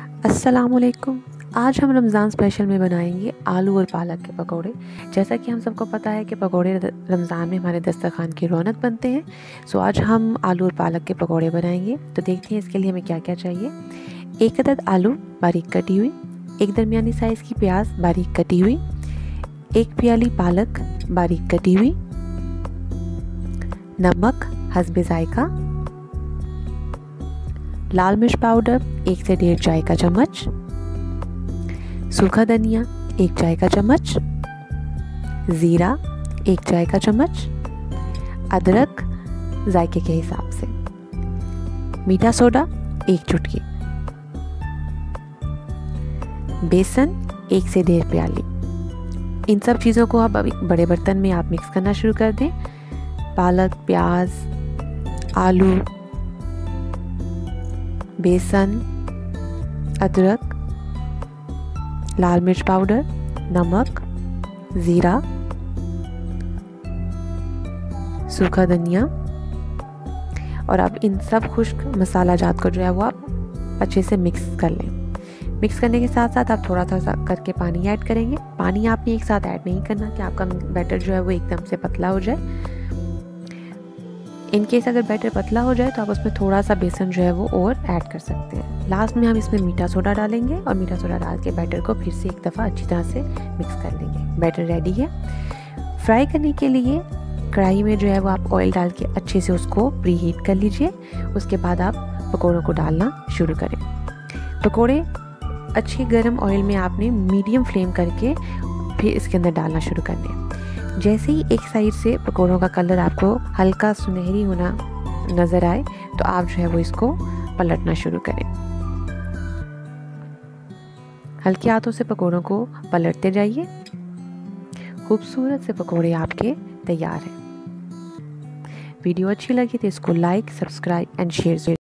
अस्सलामुअलैकुम। आज हम रमज़ान स्पेशल में बनाएंगे आलू और पालक के पकोड़े। जैसा कि हम सबको पता है कि पकोड़े रमज़ान में हमारे दस्तरखान की रौनक बनते हैं। सो आज हम आलू और पालक के पकोड़े बनाएंगे। तो देखते हैं इसके लिए हमें क्या क्या चाहिए। 1 अदद आलू बारीक कटी हुई, 1 दरमियानी साइज़ की प्याज बारीक कटी हुई, 1 प्याली पालक बारीक कटी हुई, नमक हस्बे जायका, लाल मिर्च पाउडर 1 से 1.5 चाय का चम्मच, सूखा धनिया 1 चाय का चम्मच, ज़ीरा 1 चाय का चम्मच, अदरक जायके के हिसाब से, मीठा सोडा 1 चुटकी, बेसन 1 से 1.5 प्याली। इन सब चीज़ों को अब एक बड़े बर्तन में आप मिक्स करना शुरू कर दें। पालक, प्याज, आलू, बेसन, अदरक, लाल मिर्च पाउडर, नमक, ज़ीरा, सूखा धनिया, और अब इन सब खुश्क मसाला जात को जो है वो आप अच्छे से मिक्स कर लें। मिक्स करने के साथ साथ आप थोड़ा थोड़ा करके पानी ऐड करेंगे। पानी आपने एक साथ ऐड नहीं करना कि आपका बैटर जो है वो एकदम से पतला हो जाए। इन केस अगर बैटर पतला हो जाए तो आप उसमें थोड़ा सा बेसन जो है वो और ऐड कर सकते हैं। लास्ट में हम इसमें मीठा सोडा डालेंगे और मीठा सोडा डाल के बैटर को फिर से एक दफ़ा अच्छी तरह से मिक्स कर लेंगे। बैटर रेडी है। फ्राई करने के लिए कढ़ाई में जो है वो आप ऑयल डाल के अच्छे से उसको प्री हीट कर लीजिए। उसके बाद आप पकौड़ों को डालना शुरू करें। पकौड़े अच्छे गर्म ऑयल में आपने मीडियम फ्लेम करके फिर इसके अंदर डालना शुरू करने। जैसे ही एक साइड से पकौड़ों का कलर आपको हल्का सुनहरी होना नज़र आए तो आप जो है वो इसको पलटना शुरू करें। हल्के हाथों से पकौड़ों को पलटते जाइए। खूबसूरत से पकौड़े आपके तैयार हैं। वीडियो अच्छी लगी तो इसको लाइक, सब्सक्राइब एंड शेयर